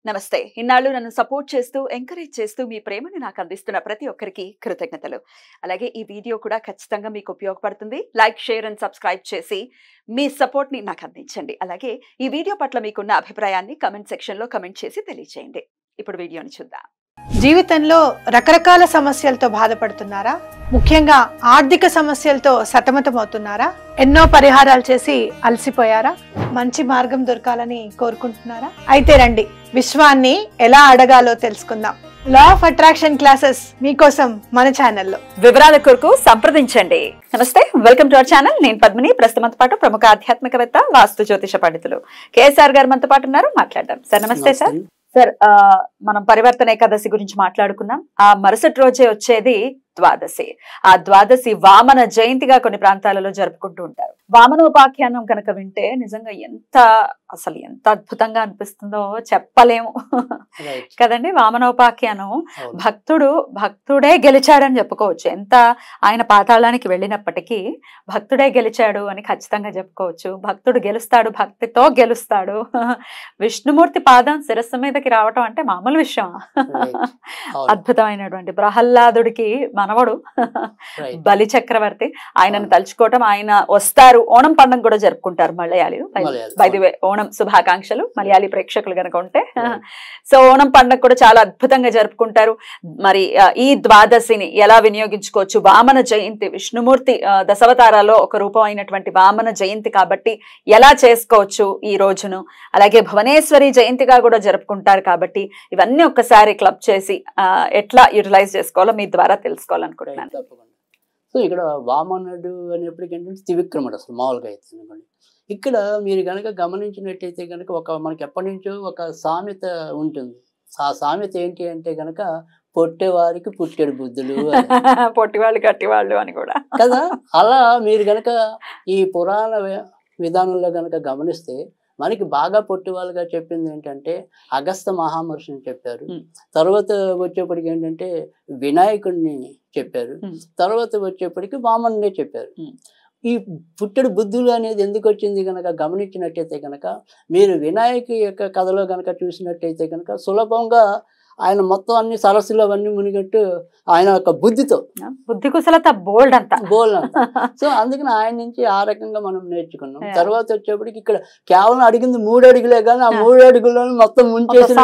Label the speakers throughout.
Speaker 1: నమస్తే. ఇన్నాళ్ళు నన్ను సపోర్ట్ చేస్తూ, ఎంకరేజ్ చేస్తూ మీ ప్రేమని నాకు అందిస్తున్న ప్రతి ఒక్కరికి కృతజ్ఞతలు. అలాగే ఈ వీడియో కూడా ఖచ్చితంగా మీకు ఉపయోగపడుతుంది. లైక్, షేర్ అండ్ సబ్స్క్రైబ్ చేసి మీ సపోర్ట్‌ని నాకు అందించండి. అలాగే ఈ వీడియో పట్ల మీకున్న అభిప్రాయాన్ని కామెంట్ సెక్షన్‌లో కామెంట్ చేసి తెలియజేయండి. ఇప్పుడు వీడియోని చూద్దాం.
Speaker 2: జీవితంలో రకరకాల సమస్యలతో బాధపడుతున్నారా? ముఖ్యంగా ఆర్థిక సమస్యలతో సతమతమవుతున్నారా? ఎన్నో పరిహారాలు చేసి అలసిపోయారా? మంచి మార్గం దొరకాలని కోరుకుంటున్నారా? అయితే రండి, విశ్వాన్ని ఎలా అడగాలో తెలుసుకుందాం. లా ఆఫ్ అట్రాక్షన్ క్లాసెస్ మీకోసం మన ఛానల్లో.
Speaker 1: వివరాల కొరకు సంప్రదించండి. నమస్తే, వెల్కమ్ టు అవర్ ఛానల్. నేను పద్మిని. ప్రస్తుతంతో పాటు ప్రముఖ ఆధ్యాత్మికవేత్త, వాస్తు జ్యోతిష పండితులు కేఎస్ఆర్ గారు మనతో పాటు ఉన్నారు. మాట్లాడదాం. సార్ నమస్తే. సార్, మనం పరివర్తన ఏకాదశి గురించి మాట్లాడుకున్నాం. ఆ మరుసటి రోజే వచ్చేది ద్వాదశి. ఆ ద్వాదశి వామన జయంతిగా కొన్ని ప్రాంతాలలో జరుపుకుంటూ ఉంటారు. వామనోపాఖ్యానం కనుక వింటే నిజంగా ఎంత అద్భుతంగా అనిపిస్తుందో చెప్పలేము కదండి. వామనోపాఖ్యానం భక్తుడే గెలిచాడని చెప్పుకోవచ్చు. ఎంత ఆయన పాతాళానికి వెళ్ళినప్పటికీ భక్తుడే గెలిచాడు అని ఖచ్చితంగా చెప్పుకోవచ్చు. భక్తుడు గెలుస్తాడు, భక్తితో గెలుస్తాడు. విష్ణుమూర్తి పాదం శిరస్సు మీదకి రావటం అంటే మామూలు విషయం. అద్భుతమైనటువంటి ప్రహ్లాదుడికి మనవడు బలి చక్రవర్తి. ఆయనను తలుచుకోవటం, ఆయన వస్తారు. ఓణం పండుగ కూడా జరుపుకుంటారు మలయాళీలు. బై ది వే, ఓణం శుభాకాంక్షలు మలయాళీ ప్రేక్షకులు కనుక ఉంటే. సో ఓణం పండుగ కూడా చాలా అద్భుతంగా జరుపుకుంటారు. మరి ఈ ద్వాదశిని ఎలా వినియోగించుకోవచ్చు? వామన జయంతి, విష్ణుమూర్తి దశావతారాల్లో ఒక రూపం అయినటువంటి వామన జయంతి కాబట్టి ఎలా చేసుకోవచ్చు ఈ రోజును? అలాగే భువనేశ్వరి జయంతిగా కూడా జరుపుకుంటారు కాబట్టి ఇవన్నీ ఒక్కసారి క్లబ్ చేసి ఎట్లా యూటిలైజ్ చేసుకోవాలో మీ ద్వారా తెలుసుకోవాలనుకుంటున్నాను.
Speaker 3: సో ఇక్కడ వామనుడు అనేప్పటికీ ఏంటంటే త్రివిక్రముడు అసలు మామూలుగా అయితే అనుకోండి. ఇక్కడ మీరు కనుక గమనించినట్టయితే కనుక మనకి ఎప్పటి నుంచో ఒక సామెత ఉంటుంది. ఆ సామెత ఏంటి అంటే కనుక పొట్టేవారికి పుట్టెడు బుద్ధులు,
Speaker 1: పొట్టివాళ్ళు గట్టివాళ్ళు అని కూడా
Speaker 3: కదా. అలా మీరు కనుక ఈ పురాణ విధానంలో కనుక గమనిస్తే మనకి బాగా పొట్టివాళ్ళుగా చెప్పింది ఏంటంటే అగస్త్య మహామహర్షిని చెప్పారు. తర్వాత వచ్చేప్పటికి ఏంటంటే వినాయకుడిని చెప్పారు. తర్వాత వచ్చేప్పటికి వామనుడే చెప్పారు. ఈ పుట్టెడు బుద్ధులు అనేది ఎందుకు వచ్చింది కనుక గమనించినట్టయితే కనుక మీరు వినాయకు యొక్క కథలో కనుక చూసినట్టయితే కనుక సులభంగా ఆయన మొత్తం అన్ని సరస్సులు అవన్నీ మునిగట్టు ఆయన యొక్క బుద్ధి
Speaker 1: కుశలత బోల్డ్ అంతా.
Speaker 3: సో అందుకని ఆయన నుంచి ఆ రకంగా మనం నేర్చుకున్నాం. తర్వాత వచ్చేప్పటికి ఇక్కడ కేవలం అడిగింది 3 అడుగులే కానీ ఆ 3 అడుగులను మొత్తం ముంచేసిన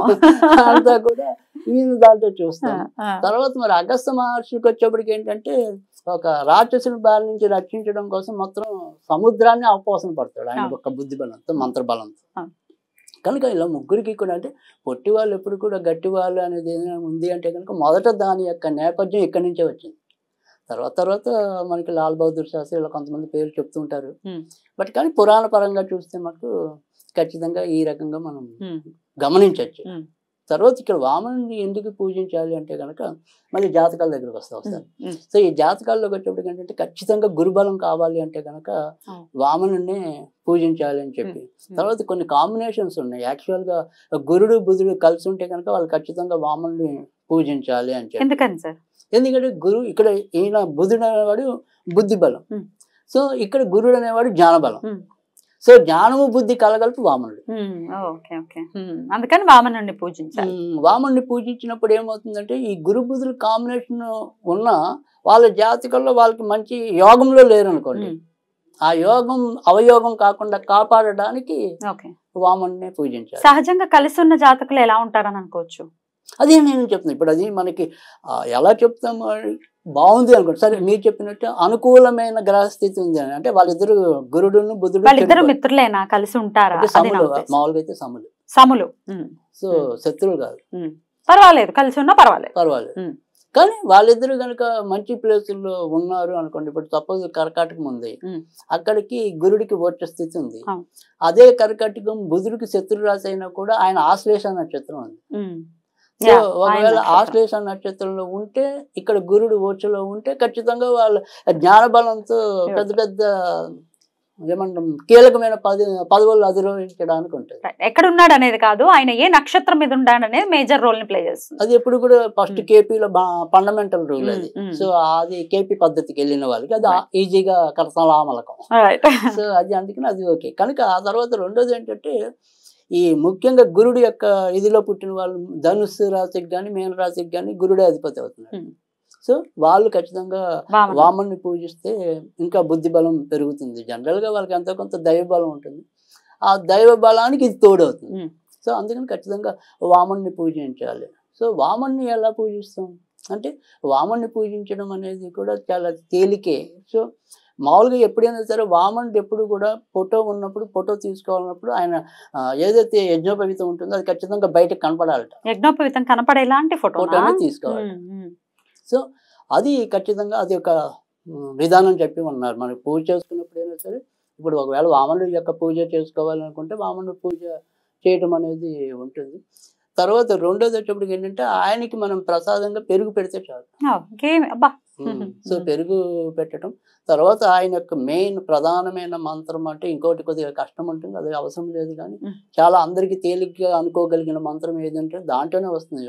Speaker 3: అంతా కూడా నేను దాంట్లో చూస్తాం. తర్వాత మరి అగస్త్య మహర్షికి వచ్చేప్పటికి ఏంటంటే ఒక రాక్షసుని బారి నుంచి రక్షించడం కోసం మొత్తం సముద్రాన్ని అవపోసన పడతాడు ఆయన యొక్క బుద్ధి బలంతో, మంత్రబలంతో. కనుక ఇలా ముగ్గురికి కూడా అంటే పొట్టి వాళ్ళు ఎప్పుడు కూడా గట్టి వాళ్ళు అనేది ఏదైనా ఉంది అంటే కనుక మొదట దాని యొక్క నేపథ్యం ఇక్కడి నుంచే వచ్చింది. తర్వాత మనకి లాల్ బహదూర్ శాస్త్రి ఇలా కొంతమంది పేర్లు చెప్తూ ఉంటారు. బట్ కానీ పురాణ పరంగా చూస్తే మనకు ఖచ్చితంగా ఈ రకంగా మనం గమనించవచ్చు. తర్వాత ఇక్కడ వామనుని ఎందుకు పూజించాలి అంటే కనుక మళ్ళీ జాతకాల దగ్గరకు వస్తారు. సో ఈ జాతకాల్లోకి వచ్చేప్పటికి ఏంటంటే ఖచ్చితంగా గురుబలం కావాలి అంటే కనుక వామనునే పూజించాలి అని చెప్పి. తర్వాత కొన్ని కాంబినేషన్స్ ఉన్నాయి. యాక్చువల్గా గురుడు బుధుడు కలిసి ఉంటే కనుక వాళ్ళు ఖచ్చితంగా వామనుని పూజించాలి అని చెప్పి. ఎందుకంటే ఇక్కడ ఈయన బుధుడు అనేవాడు బుద్ధి బలం, సో ఇక్కడ గురుడు అనేవాడు జ్ఞానబలం. సో జ్ఞానము బుద్ధి కలగలుపు వామనుడు.
Speaker 1: అందుకని వామనుడిని పూజించాలి.
Speaker 3: వామనుడిని పూజించినప్పుడు ఏమవుతుందంటే ఈ గురు బుద్ధుల కాంబినేషన్ ఉన్న వాళ్ళ జాతకంలో వాళ్ళకి మంచి యోగంలో లేరు అనుకోండి, ఆ యోగం అవయోగం కాకుండా కాపాడడానికి వామనుడిని పూజించాలి.
Speaker 1: సహజంగా కలిసి ఉన్న జాతకులు ఎలా ఉంటారని అనుకోవచ్చు?
Speaker 3: అదే నేను చెప్తున్నాను. ఇప్పుడు అది మనకి ఎలా చెప్తాము, బాగుంది అనుకోండి. సరే మీరు చెప్పినట్టు అనుకూలమైన గ్రహస్థితి ఉంది అని అంటే వాళ్ళిద్దరు గురుడును బుధుడు
Speaker 1: మిత్రులేనా, కలిసి ఉంటారా?
Speaker 3: మామూలుగా అయితే సములు. సో శత్రువులు కాదు,
Speaker 1: పర్వాలేదు, కలిసి ఉన్నా పర్వాలేదు.
Speaker 3: కానీ వాళ్ళిద్దరు కనుక మంచి ప్లేసుల్లో ఉన్నారు అనుకోండి. ఇప్పుడు సపోజ్ కర్కాటకం ఉంది, అక్కడికి గురుడికి వచ్చ స్థితి ఉంది. అదే కర్కాటకం బుధుడికి శత్రు రాశి అయినా కూడా ఆయన ఆశ్లేష నక్షత్రం ఉంది. సో ఒకవేళ ఆశ్లేష నక్షత్రంలో ఉంటే ఇక్కడ గురుడు ఓచలో ఉంటే ఖచ్చితంగా వాళ్ళ జ్ఞానబలంతో పెద్ద ఏమంటాం కీలకమైన పదవులు అధిరోహించడానికి ఉంటుంది.
Speaker 1: ఎక్కడ ఉన్నాడు అనేది కాదు, ఆయన ఏ నక్షత్రం మీద ఉన్నాడు అనేది మేజర్ రోల్ ని ప్లే చేస్తుంది.
Speaker 3: అది ఎప్పుడు కూడా ఫస్ట్ కేపీలో ఫండమెంటల్ రూల్ అది. సో అది కేపీ పద్ధతికి వెళ్ళిన వాళ్ళకి అది ఈజీగా కరతలామలకం. సో అది అందుకని అది ఓకే. కనుక ఆ తర్వాత రెండోది ఏంటంటే ఈ ముఖ్యంగా గురుడు యొక్క ఇదిలో పుట్టిన వాళ్ళు ధనుస్సు రాశికి కానీ మీన రాశికి కానీ గురుడే అధిపతి అవుతున్నారు. సో వాళ్ళు ఖచ్చితంగా వామన్ని పూజిస్తే ఇంకా బుద్ధి బలం పెరుగుతుంది. జనరల్గా వాళ్ళకి ఎంతో కొంత దైవ బలం ఉంటుంది. ఆ దైవ బలానికి ఇది తోడవుతుంది. సో అందుకని ఖచ్చితంగా వామన్ని పూజించాలి. సో వామన్ని ఎలా పూజిస్తాం అంటే వామన్ని పూజించడం అనేది కూడా చాలా తేలికే. సో మామూలుగా ఎప్పుడైనా సరే వామనుడు ఎప్పుడు కూడా ఫోటో ఉన్నప్పుడు ఫోటో తీసుకోవాలన్నప్పుడు ఆయన ఏదైతే యజ్ఞోపవీతం ఉంటుందో అది ఖచ్చితంగా బయటకు కనపడాలట.
Speaker 1: యజ్ఞోపవీతం కనపడేలాంటి ఫోటోనే
Speaker 3: తీసుకోవాలి. సో అది ఖచ్చితంగా అది ఒక విధానం చెప్పి ఉన్నారు. మనకి పూజ చేసుకున్నప్పుడు అయినా సరే ఇప్పుడు ఒకవేళ వామనుడి యొక్క పూజ చేసుకోవాలనుకుంటే వామనుడి పూజ చేయడం అనేది ఉంటుంది. తర్వాత రెండోది వచ్చేప్పటికి ఏంటంటే ఆయనకి మనం ప్రసాదంగా పెరుగు పెడితే చాలు. సో పెరుగు పెట్టడం తర్వాత ఆయన యొక్క మెయిన్ ప్రధానమైన మంత్రం అంటే ఇంకోటి కొద్దిగా కష్టం ఉంటుంది, అది అవసరం లేదు. కానీ చాలా అందరికి తేలిగ్గా అనుకోగలిగిన మంత్రం ఏదంటే దాంట్లోనే వస్తుంది.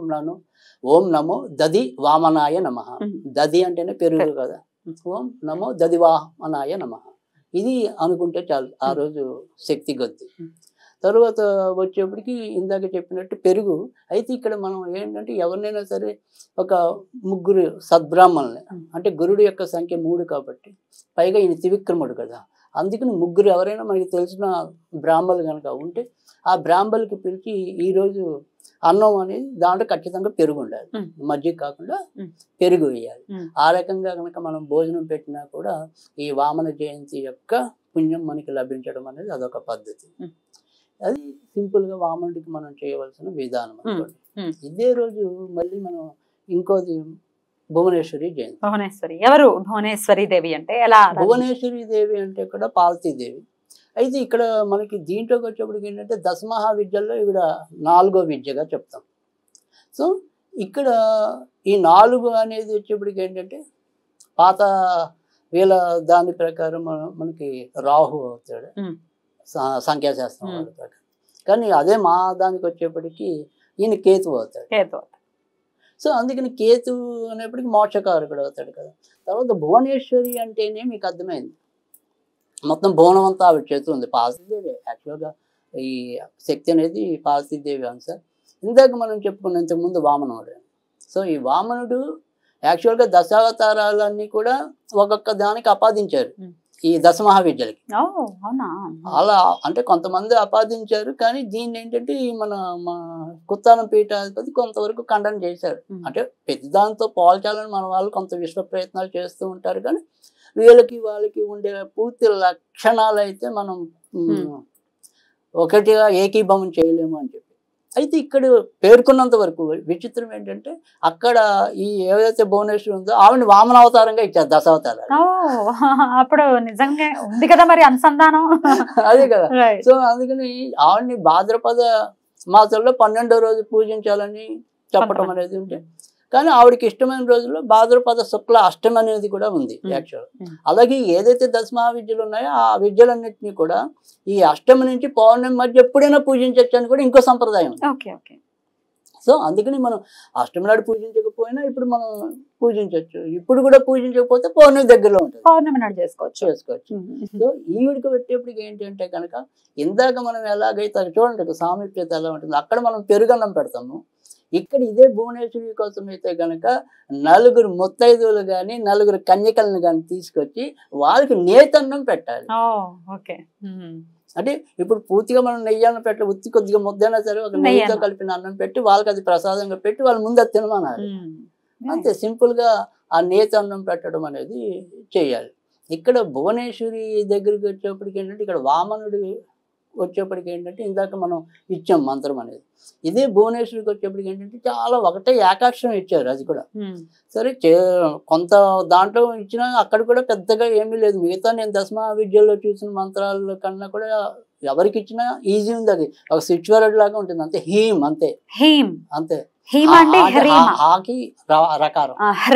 Speaker 3: ఓం నమో దది వామనాయ నమః. దది అంటేనే పెరుగు కదా. ఓం నమో దది వామనాయ నమః. ఇది అనుకుంటే చాలు, ఆ రోజు శక్తి కొద్ది. తర్వాత వచ్చేప్పటికి ఇందాక చెప్పినట్టు పెరుగు. అయితే ఇక్కడ మనం ఏంటంటే ఎవరినైనా సరే ఒక ముగ్గురు సద్బ్రాహ్మణుల్ని, అంటే గురుడు యొక్క సంఖ్య 3 కాబట్టి పైగా ఈయన త్రివిక్రముడు కదా, అందుకని ముగ్గురు ఎవరైనా మనకి తెలిసిన బ్రాహ్మణులు కనుక ఉంటే ఆ బ్రాహ్మణులకి పిలిచి ఈరోజు అన్నం అనేది దాంట్లో ఖచ్చితంగా పెరుగు ఉండాలి, మజ్జిగ కాకుండా పెరుగు వేయాలి. ఆ రకంగా కనుక మనం భోజనం పెట్టినా కూడా ఈ వామన జయంతి యొక్క పుణ్యం మనకి లభించడం అనేది అదొక పద్ధతి. అది సింపుల్ గా వామనుడికి మనం చేయవలసిన విధానం అనుకోండి. ఇదే రోజు మళ్ళీ మనం ఇంకోది భువనేశ్వరి జయంతి.
Speaker 1: భువనేశ్వరి ఎవరు? భువనేశ్వరి దేవి అంటే ఎలా?
Speaker 3: భువనేశ్వరి దేవి అంటే కూడా పార్వతీదేవి. అయితే ఇక్కడ మనకి దీంట్లోకి వచ్చేప్పటికి ఏంటంటే దశమహావిద్యల్లో ఈవిడ 4వ విద్యగా చెప్తాం. సో ఇక్కడ ఈ 4 అనేది వచ్చేప్పటికి ఏంటంటే పాత వీళ్ళ దాని ప్రకారం మనకి రాహు అవుతాడు సంఖ్యాశాస్త్రం వాళ్ళ ప్రకారం. కానీ అదే మా దానికి వచ్చేప్పటికి ఈయన కేతు అవుతాడు. సో అందుకని కేతు అనేప్పటికి మోక్షకారకుడు అవుతాడు కదా. తర్వాత భువనేశ్వరి అంటేనే మీకు అర్థమైంది, మొత్తం భువనం అంతా ఆవిడ చేతులు ఉంది. పార్వతీదేవి యాక్చువల్గా ఈ శక్తి అనేది పార్వతీదేవి అంశ. ఇందాక మనం చెప్పుకున్న ఇంతకుముందు వామనుడు. సో ఈ వామనుడు యాక్చువల్గా దశావతారాలన్నీ కూడా ఒక్కొక్క దానికి ఆపాదించారు ఈ దశమహావిద్యలకి. అలా అంటే కొంతమంది ఆపాదించారు, కానీ దీన్ని ఏంటంటే మన కుత్తాలం పీఠాధిపతి కొంతవరకు ఖండన చేశారు. అంటే పెద్ద దాంతో పోల్చాలని మన వాళ్ళు కొంత విశ్వ ప్రయత్నాలు చేస్తూ ఉంటారు, కానీ వీళ్ళకి వాళ్ళకి ఉండే పూర్తి లక్షణాలు అయితే మనం ఒకటిగా ఏకీభవం చేయలేము అని చెప్పి. అయితే ఇక్కడ పేర్కొన్నంత వరకు విచిత్రం ఏంటంటే అక్కడ ఈ ఏదైతే భువనేశ్వరి ఉందో ఆవిడని వామన అవతారంగా ఇచ్చారు, దశావతారాలు.
Speaker 1: అప్పుడు నిజంగా ఉంది కదా మరి అనుసంధానం.
Speaker 3: అదే కదా. సో అందుకని ఆవిడని భాద్రపద మాసంలో 12వ రోజు పూజించాలని చెప్పడం అనేది ఉంటే, కానీ ఆవిడకి ఇష్టమైన రోజుల్లో భాద్రపద శుక్ల అష్టమి అనేది కూడా ఉంది యాక్చువల్. అలాగే ఏదైతే దశమహావిద్యలు ఉన్నాయో ఆ విద్యలన్నింటినీ కూడా ఈ అష్టమి నుంచి పౌర్ణమి మధ్య ఎప్పుడైనా పూజించవచ్చు అని కూడా ఇంకో సంప్రదాయం ఉంది. సో అందుకని మనం అష్టమి నాడు పూజించకపోయినా ఇప్పుడు మనం పూజించవచ్చు. ఇప్పుడు కూడా పూజించకపోతే పౌర్ణమి దగ్గరలో ఉంటుంది,
Speaker 1: పౌర్ణమి నాడు చేసుకోవచ్చు.
Speaker 3: సో ఈవిడికి పెట్టేప్పటికి ఏంటంటే కనుక ఇందాక మనం ఎలాగైతే చూడండి సామీప్యత ఎలా ఉంటుంది, అక్కడ మనం పెరుగన్నం పెడతాము. ఇక్కడ ఇదే భువనేశ్వరి కోసం అయితే కనుక 4 ముత్తైదువులు కానీ 4 కన్యకలను కానీ తీసుకొచ్చి వాళ్ళకి నేతన్నం పెట్టాలి. అంటే ఇప్పుడు పూర్తిగా మనం నెయ్యన్నం పెట్టాలి, ఉత్తి కొద్దిగా ముద్దైనా సరే ఒక నెయ్యితో కలిపిన అన్నం పెట్టి వాళ్ళకి అది ప్రసాదంగా పెట్టి వాళ్ళ ముందు అది తినమనాలి. అంతే సింపుల్ గా ఆ నేతన్నం పెట్టడం అనేది చేయాలి. ఇక్కడ భువనేశ్వరి దగ్గరికి వచ్చేప్పటికి ఏంటంటే ఇక్కడ వామనుడు వచ్చేప్పటికి ఏంటంటే ఇందాక మనం ఇచ్చాం మంత్రం అనేది. ఇదే భువనేశ్వరికి వచ్చేప్పటికి ఏంటంటే చాలా ఒకటే ఏకాక్షరం ఇచ్చారు, అది కూడా సరే కొంత దాంట్లో ఇచ్చినా అక్కడ కూడా పెద్దగా ఏమీ లేదు. మిగతా నేను దశమహావిద్యల్లో చూసిన మంత్రాల కన్నా కూడా ఎవరికి ఇచ్చినా ఈజీ ఉంది, అది ఒక స్విచ్ వర్డ్ లాగా ఉంటుంది అంతే. హీమ్ అంతే, హీమ్ అంతే, హాకి రకారం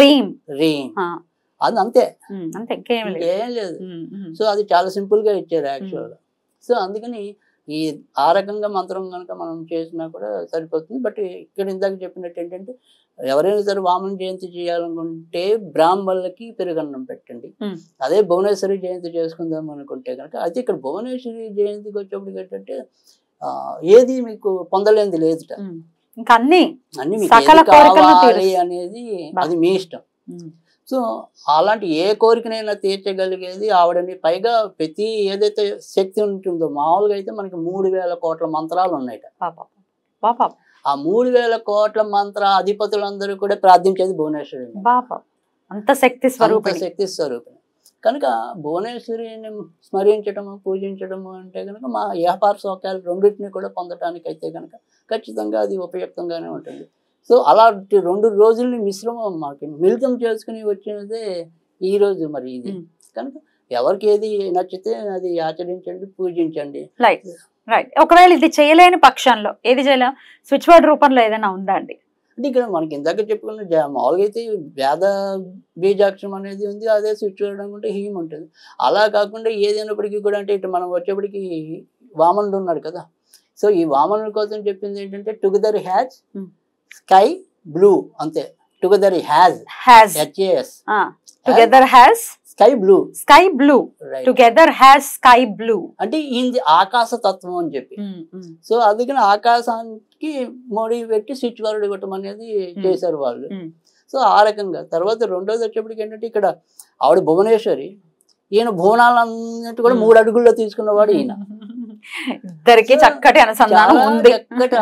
Speaker 3: అది అంతే, ఏం లేదు. సో అది చాలా సింపుల్ గా ఇచ్చారు యాక్చువల్గా. సో అందుకని ఈ ఆ రకంగా మంత్రం కనుక మనం చేసినా కూడా సరిపోతుంది. బట్ ఇక్కడ ఇందాక చెప్పినట్టు ఏంటంటే ఎవరైనా సరే వామన జయంతి చేయాలనుకుంటే బ్రాహ్మణులకి పెరుగన్నం పెట్టండి. అదే భువనేశ్వరి జయంతి చేసుకుందాం అనుకుంటే కనుక అయితే ఇక్కడ భువనేశ్వరి జయంతికి వచ్చేప్పటికి ఏంటంటే ఏది మీకు పొందలేనిది లేదుట.
Speaker 1: ఇంకా అన్ని
Speaker 3: మీకు
Speaker 1: సకల
Speaker 3: ఏది
Speaker 1: కోరికలను
Speaker 3: కావాలి అనేది అది మీ ఇష్టం. సో అలాంటి ఏ కోరికనైనా తీర్చగలిగేది ఆవిడని. పైగా ప్రతి ఏదైతే శక్తి ఉంటుందో, మామూలుగా అయితే మనకి 3000 కోట్ల మంత్రాలు ఉన్నాయట. ఆ 3000 కోట్ల మంత్ర అధిపతులందరూ కూడా ప్రార్థించేది భువనేశ్వరి.
Speaker 1: అంత శక్తి
Speaker 3: స్వరూపిణి కనుక భువనేశ్వరిని స్మరించడము, పూజించడము అంటే కనుక మా వ్యాపార సౌఖ్యాలు రెండింటిని కూడా పొందటానికి అయితే కనుక ఖచ్చితంగా అది ఉపయుక్తంగానే ఉంటుంది. సో అలాంటి 2 రోజుల్ని మిశ్రమం మాకు మిళితం చేసుకుని వచ్చినదే ఈ రోజు మరి ఇది. కనుక ఎవరికి ఏది నచ్చితే అది ఆచరించండి, పూజించండి.
Speaker 1: రైట్. ఒకవేళ ఇది చేయలేని పక్షంలో ఏది చేయలేం, స్విచ్ వర్డ్ రూపంలో ఏదైనా ఉందా అండి?
Speaker 3: అంటే ఇక్కడ మనకి ఇందాక చెప్పుకున్న మామూలుగా అయితే వేద బీజాక్షరం అనేది ఉంది, అదే స్విచ్ వర్డ్ అనుకుంటే హీమ్ ఉంటుంది. అలా కాకుండా ఏదైనప్పటికీ కూడా అంటే ఇటు మనం వచ్చేప్పటికి వామనుడు ఉన్నాడు కదా. సో ఈ వామనుడి కోసం చెప్పింది ఏంటంటే టుగెదర్ హ్యాజ్ స్కై బ్లూ, అంతే. Together has HAS
Speaker 1: together has
Speaker 3: sky blue
Speaker 1: together has sky blue
Speaker 3: అంటే ఇది ఆకాశ తత్వం అని చెప్పి. సో అందుకని ఆకాశానికి మోడీ పెట్టి స్విచ్ వర్డ్ ఇవ్వటం అనేది చేశారు వాళ్ళు. సో ఆ రకంగా తర్వాత రెండోది వచ్చేప్పటికి ఏంటంటే ఇక్కడ ఆవిడ భువనేశ్వరి, ఈయన భువనాలన్నిటి కూడా 3 అడుగుల్లో తీసుకున్నవాడు ఈయన.
Speaker 1: ఇద్దరికి చక్కటి అనుసంధానం ఉంది.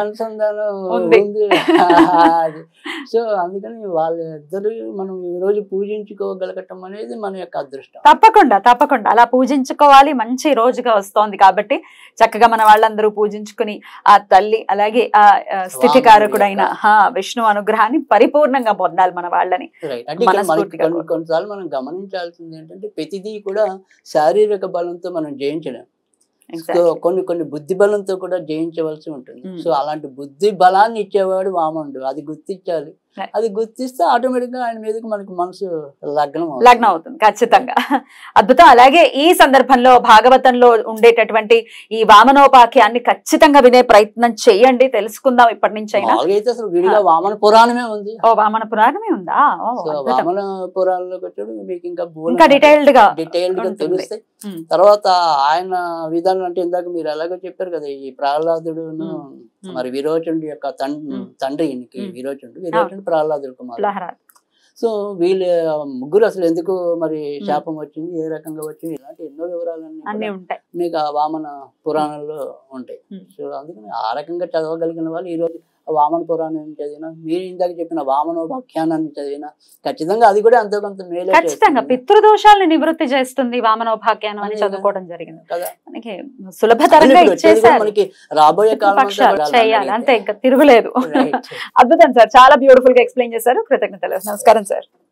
Speaker 3: సో అందుకని వాళ్ళిద్దరు మనం ఈ రోజు పూజించుకోగలగటం అనేది మన యొక్క అదృష్టం.
Speaker 1: తప్పకుండా అలా పూజించుకోవాలి. మంచి రోజుగా వస్తోంది కాబట్టి చక్కగా మన వాళ్ళందరూ పూజించుకుని ఆ తల్లి అలాగే ఆ స్థితికారకుడైన విష్ణు అనుగ్రహాన్ని పరిపూర్ణంగా పొందాలి మన వాళ్ళని.
Speaker 3: కొన్నిసార్లు మనం గమనించాల్సింది ఏంటంటే ప్రతిదీ కూడా శారీరక బలంతో మనం జయించలేం. సో కొన్ని బుద్ధి బలంతో కూడా జయించవలసి ఉంటుంది. సో అలాంటి బుద్ధి బలాన్ని ఇచ్చేవాడు వామనుడు. అది గుర్తించాలి. అది గుర్తిస్తే ఆటోమేటిక్ గా ఆయన మీదకి మనకి మనసు
Speaker 1: లగ్నం అవుతుంది. ఖచ్చితంగా అద్భుతం. అలాగే ఈ సందర్భంలో భాగవతంలో ఉండేటటువంటి ఈ వామనోపాఖ్యాన్ని ఖచ్చితంగా వినే ప్రయత్నం చేయండి. తెలుసుకుందాం ఇప్పటి నుంచి అయినా.
Speaker 3: అయితే అసలు విడిగా వామన పురాణమే ఉంది.
Speaker 1: వామన పురాణమే ఉందా?
Speaker 3: వామన పురాణంలోకి వచ్చాడు మీకు
Speaker 1: ఇంకా డీటెయిల్డ్ గా
Speaker 3: తెలుస్తాయి. తర్వాత ఆయన విధానం అంటే ఇందాక మీరు ఎలాగో చెప్పారు కదా, ఈ ప్రహ్లాదుడును మరి విరోచనుడి యొక్క తండ్రి విరోచనుడు ప్రహ్లాదుడు కుమారుడు. సో వీళ్ళ ముగ్గురు అసలు ఎందుకు మరి శాపం వచ్చింది, ఏ రకంగా వచ్చింది, ఇలాంటి ఎన్నో వివరాలన్నీ మీకు ఆ వామన పురాణంలో ఉంటాయి. సో అందుకని ఆ రకంగా చదవగలిగిన వాళ్ళు ఈ రోజు వామన పురాణాన్ని చదివినా, మీరు ఇందాక చెప్పిన వామనోపాఖ్యానాన్ని చదివినా ఖచ్చితంగా అది కూడా అంతో కొంత మేలు.
Speaker 1: ఖచ్చితంగా పితృదోషాలను నివృత్తి చేస్తుంది వామనోపాఖ్యానం అని చదువుకోవడం జరిగింది కదా. మనకి సులభతరంగా ఇచ్చేసారు.
Speaker 3: మనకి రాబోయే కాలం
Speaker 1: చేయాలి అంతే, ఇంకా తిరుగులేదు. అద్భుతం సార్, చాలా బ్యూటిఫుల్ గా ఎక్స్ప్లెయిన్ చేశారు. కృతజ్ఞతలు. నమస్కారం సార్.